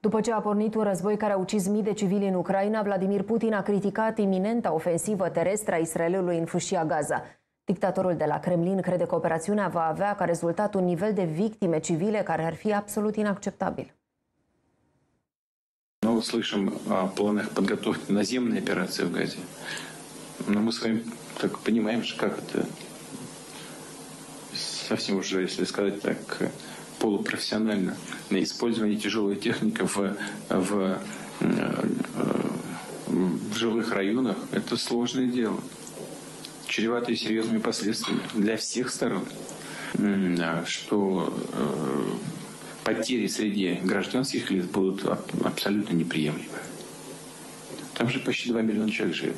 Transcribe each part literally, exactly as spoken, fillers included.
După ce a pornit un război care a ucis mii de civili în Ucraina, Vladimir Putin a criticat iminenta ofensivă terestră a Israelului în fâșia Gaza. Dictatorul de la Kremlin crede că operațiunea va avea ca rezultat un nivel de victime civile care ar fi absolut inacceptabil. Мы слышим о планах подготовки наземной операции в Газе. Но мы с вами так понимаем, как это совсем уже, если сказать так, полупрофессионально использование тяжелой техники в, в, в жилых районах. Это сложное дело, чреватое серьезными последствиями для всех сторон, что потери среди гражданских лиц будут абсолютно неприемлемы. Там же почти два миллиона человек живет.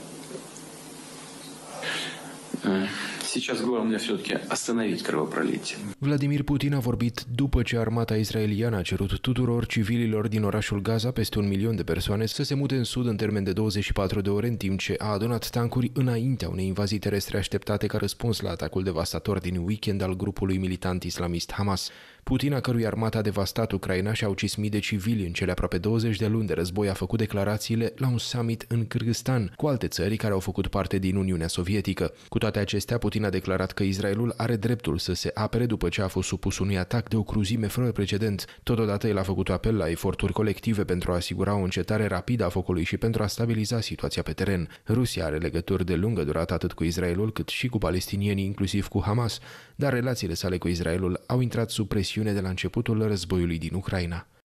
Сейчас главное все-таки остановить кровопролитие. Vladimir Putin a vorbit după ce armata israeliană a cerut tuturor civililor din orașul Gaza, peste un milion de persoane, să se mute în sud în termen de douăzeci și patru de ore, în timp ce a adunat tancuri înaintea unei invazii terestre așteptate ca răspuns la atacul devastator din weekend al grupului militant islamist Hamas. Putin, a cărui armată a devastat Ucraina și a ucis mii de civili în cele aproape douăzeci de luni de război, a făcut declarațiile la un summit în Kârgâzstan cu alte țări care au făcut parte din Uniunea Sovietică. Cu toate acestea, Putin a declarat că Israelul are dreptul să se apere după ce a fost supus unui atac de o cruzime fără precedent. Totodată, el a făcut apel la eforturi colective pentru a asigura o încetare rapidă a focului și pentru a stabiliza situația pe teren. Rusia are legături de lungă durată atât cu Israelul cât și cu palestinienii, inclusiv cu Hamas, dar relațiile sale cu Israelul au intrat sub presiune de la începutul războiului din Ucraina.